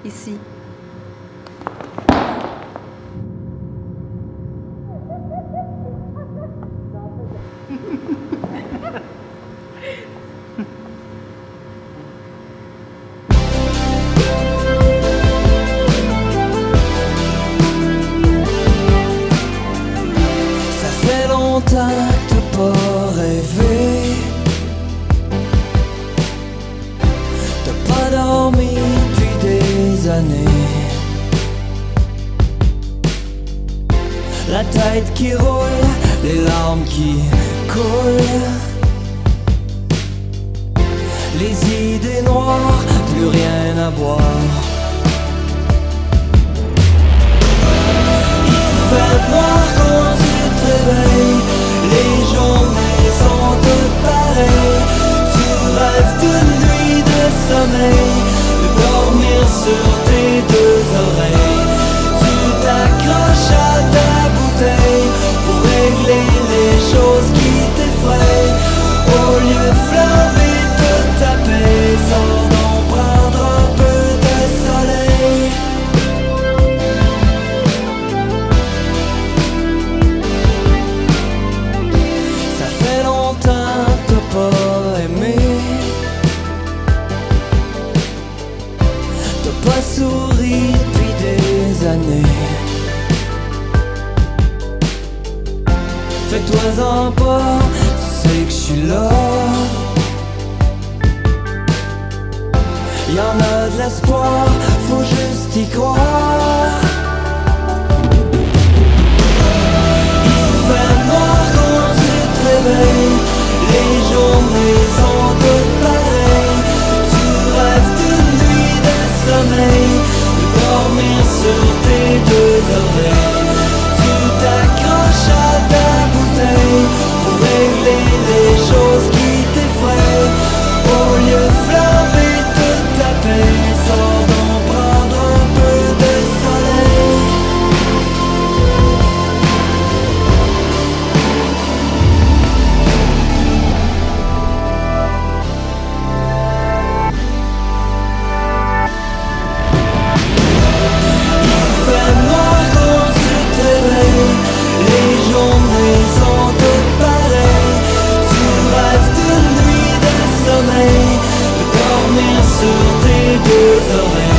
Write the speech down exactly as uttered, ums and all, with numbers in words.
ici. Ça fait longtemps que t'as pas rêvé, t'as pas dormi depuis des années. La tête qui roule, les larmes qui coulent, les idées noires, plus rien à boire. Il fait noir quand tu te réveilles, les journées sont toutes pareilles. Tu rêves d'une nuit de sommeil, de dormir sur tes deux oreilles. Tu t'accroches à ta bouteille pour régler les choses qui t'effraient. Au lieu de flammer toute ta paix, sans d'en prendre un peu de soleil. Ça fait longtemps que t'as pas aimé, t'as pas souri depuis des années. Fais-toi-en pas, tu sais que je suis là. Y'en a de l'espoir, faut juste y croire. Il fait noir quand tu te réveilles, les journées sont toutes pareilles. Tu rêves d'une nuit de sommeil, de dormir sur tes deux oreilles. Tu t'accroches à ta bouteille pour régler les choses qui t'effraient. Au lieu de flammer toute ta paix, sans d'en prendre un peu de soleil. Il fait noir quand tu te réveilles, les journées sont toutes pareilles. Tu rêves d'une nuit de sommeil, de dormir sur tes deux oreilles.